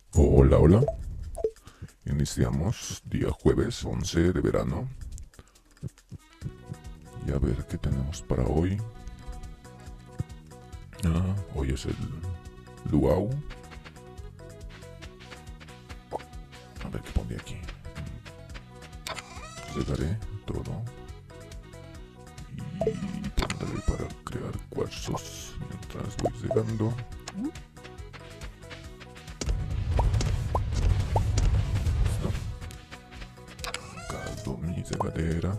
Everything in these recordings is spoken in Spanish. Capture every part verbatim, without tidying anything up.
Hola, hola. Iniciamos día jueves once de verano. Y a ver qué tenemos para hoy. Ah, hoy es el luau. A ver qué pondré aquí. Regaré todo. Y pondré para crear cuarzos mientras voy regando. Listo. Caldo mi regadera.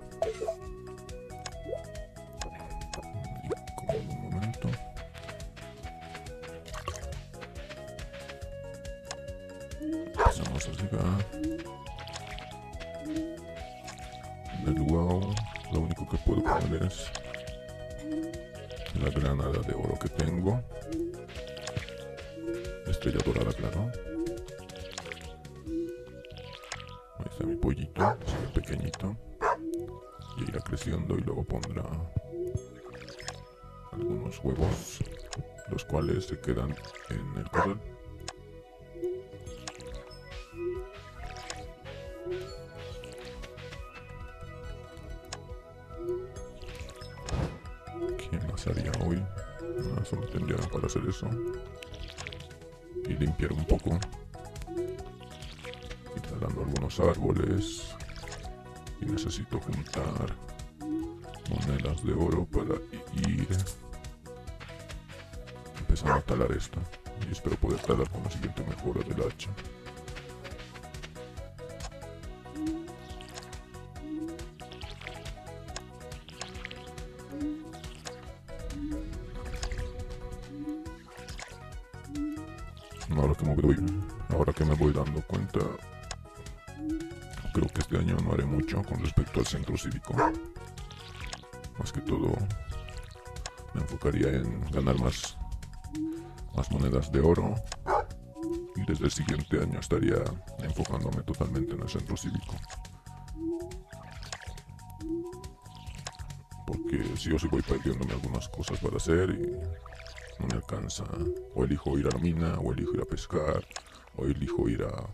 Y como en un momento. Empezamos a regar. En el luau, lo único que puedo poner es la granada de oro que tengo. Estrella dorada, claro. Ahí está mi pollito, sigue pequeñito. Y irá creciendo y luego pondrá algunos huevos, los cuales se quedan en el corral. ¿Qué más haría hoy? No, solo tendría para hacer eso. Y limpiar un poco. Ir talando algunos árboles. Y necesito juntar monedas de oro para ir empezando a talar esto. Y espero poder talar con la siguiente mejora del hacha. Ahora que me voy, ahora que me voy dando cuenta, creo que este año no haré mucho con respecto al centro cívico. Más que todo me enfocaría en ganar más, más monedas de oro. Y desde el siguiente año estaría enfocándome totalmente en el centro cívico. Porque si yo sí voy perdiéndome algunas cosas para hacer y no me alcanza. O elijo ir a la mina, o elijo ir a pescar, o elijo ir a,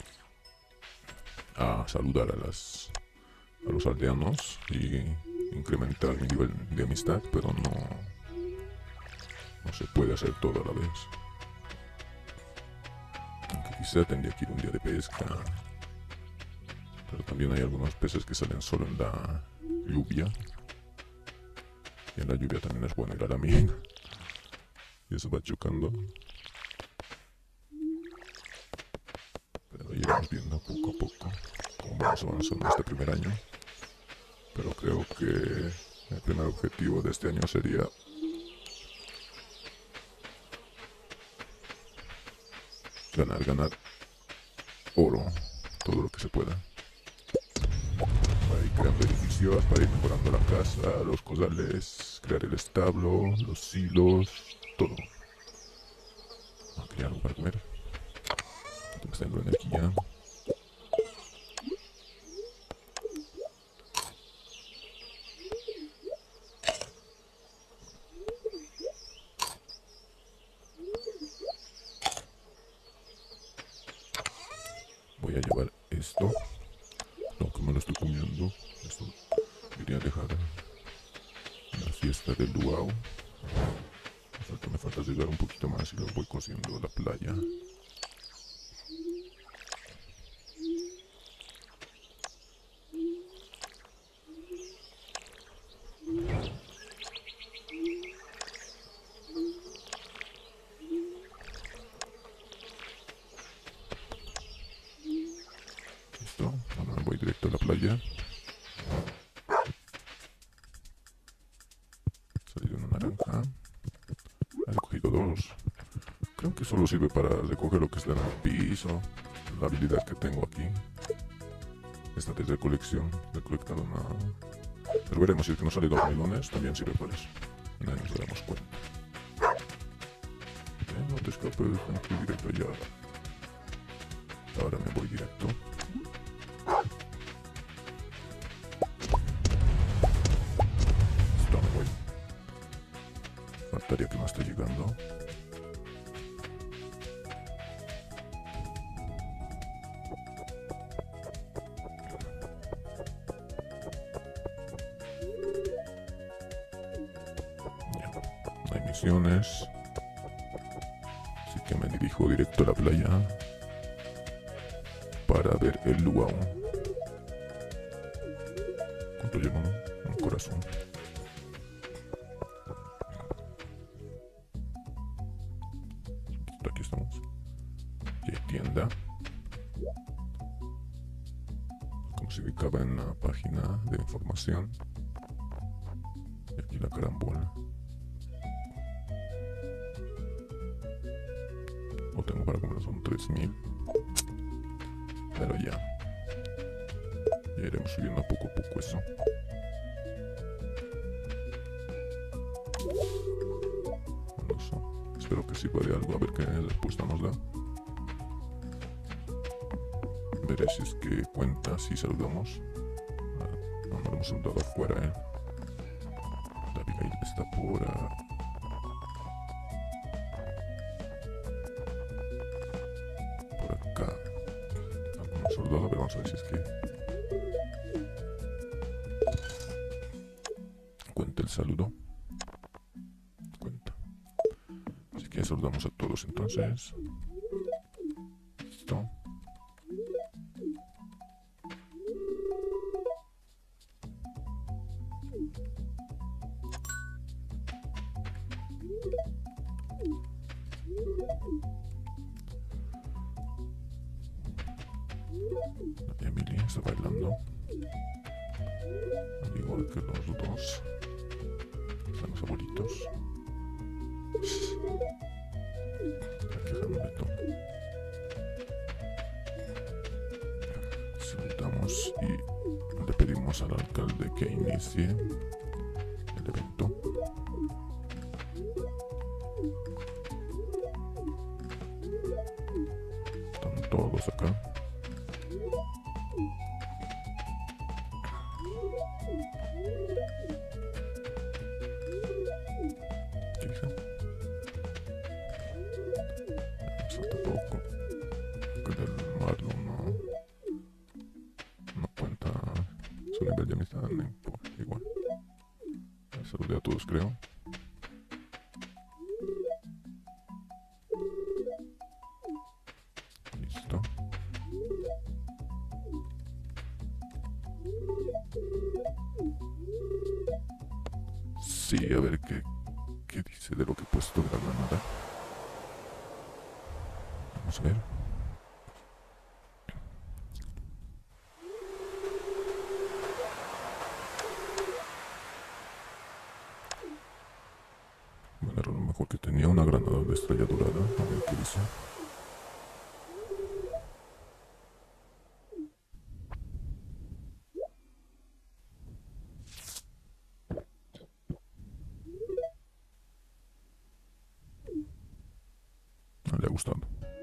a saludar a, las, a los aldeanos y incrementar mi nivel de amistad, pero no, no se puede hacer todo a la vez. Aunque quizá tendría que ir un día de pesca, pero también hay algunos peces que salen solo en la lluvia. Y en la lluvia también es bueno ir a la mina. Y eso va chocando. Pero iremos viendo poco a poco cómo vamos avanzando este primer año. Pero creo que el primer objetivo de este año sería ganar, ganar oro, todo lo que se pueda. Para ir creando edificios, para ir mejorando la casa, los corrales, crear el establo, los silos, todo. A crear algo para comer. Tengo que tener energía. Voy a llevar esto, aunque me lo estoy comiendo. Esto iría a dejar en la fiesta del luau. O sea que me falta llegar un poquito más y lo voy cociendo a la playa. Listo, ahora me voy directo a la playa. Salió una naranja. He recogido dos. Creo que solo sirve para recoger lo que está en el piso. La habilidad que tengo aquí. Esta de recolección. Recolectado nada. Pero veremos si es que nos sale dos melones. También sirve para eso. Y nadie nos daremos cuenta. Eh, no te escapes, tengo que ir directo allá. Ahora me voy directo. Listo, me voy. Faltaría que no esté llegando. misiones. Así que me dirijo directo a la playa para ver el luau. ¿Cuánto llevo, no? Un corazón. Aquí estamos. Y hay tienda. Como se ubicaba en la página de información. Y aquí la carambola. O tengo para comer, son tres mil. Pero ya. Ya iremos subiendo poco a poco eso. Bueno, eso. Espero que sirva de algo. A ver qué respuesta nos da. Veré si es que cuenta si saludamos. No, no lo hemos saludado afuera, eh. La Abigail está por... Uh, por acá. No lo hemos saludado, a ver, vamos a ver si es que... cuenta el saludo. Cuenta. Así que saludamos a todos entonces. Listo. Emily está bailando, al igual que los dos. Están los abuelitos. Aquí Hamleto. Saltamos y le pedimos al alcalde que inicie el evento. Están todos acá. ¿Qué dice? Falta poco. Que del Marlon no, no cuenta su nivel de amistad, no importa, igual. Saludé a todos, creo. Listo. Sí, a ver qué, qué dice de lo que he puesto de la granada. Vamos a ver. Bueno, era lo mejor que tenía, una granada de estrella dorada. A ver qué dice. No le ha gustado.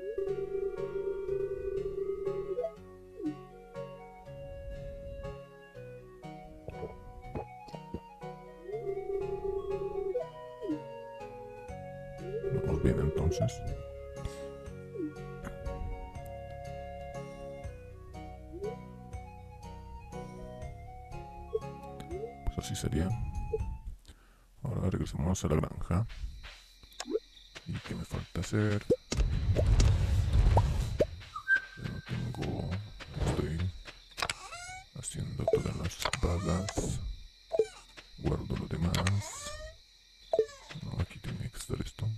Vamos bien entonces. Pues así sería. Ahora regresamos a la granja. ¿Y qué me falta hacer? Ya no tengo... Estoy haciendo todas las vagas. Guardo lo demás. No, aquí tiene que estar esto.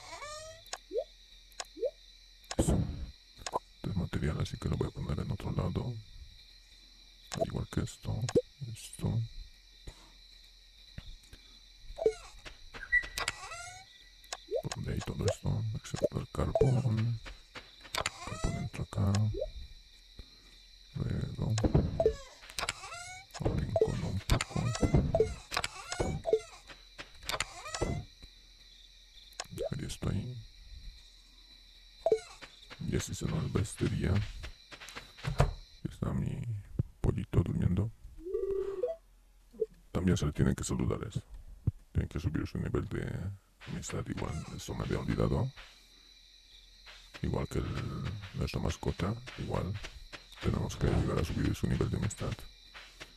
Eso. Este es material, así que lo voy a poner en otro lado. Al igual que esto. Esto. Pondré ahí todo esto, excepto el carbón. Carbón entra acá. Luego arrincono un poco. Dejaría esto ahí. Y así se nos va este día. Está mi pollito durmiendo. También se le tienen que saludar eso. Tienen que subir su nivel de amistad, igual, eso me había olvidado. Igual que el, nuestra mascota, igual tenemos que llegar a subir su nivel de amistad.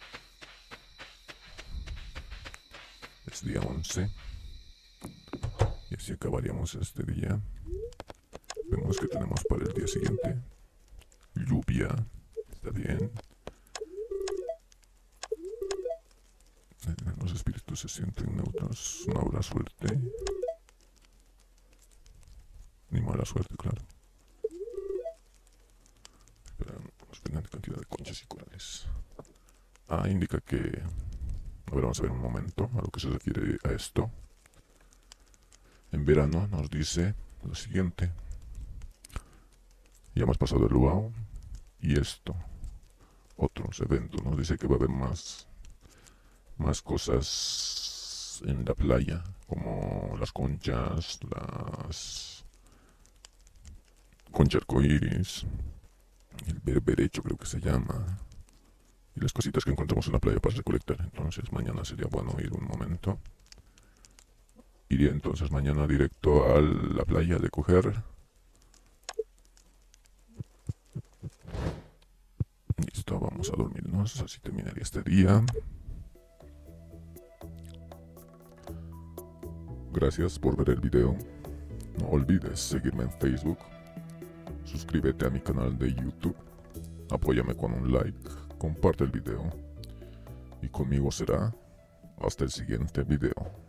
Es día once. Y así acabaríamos este día. Vemos que tenemos para el día siguiente. Lluvia. Está bien. Los espíritus se sienten neutros. No habrá suerte. Ni mala suerte, claro. Esperan una cantidad de conchas y corales. Ah, indica que... A ver, vamos a ver un momento a lo que se refiere a esto. En verano nos dice lo siguiente. Ya hemos pasado el luau. Y esto. Otros eventos. Nos dice que va a haber más... Más cosas en la playa. Como las conchas, las... Concha arcoíris. El berberecho creo que se llama. Y las cositas que encontramos en la playa para recolectar. Entonces mañana sería bueno ir un momento. Iría entonces mañana directo a la playa de coger. Listo, vamos a dormirnos. Así terminaría este día. Gracias por ver el video. No olvides seguirme en Facebook. Suscríbete a mi canal de YouTube. Apóyame con un like. Comparte el video. Y conmigo será hasta el siguiente video.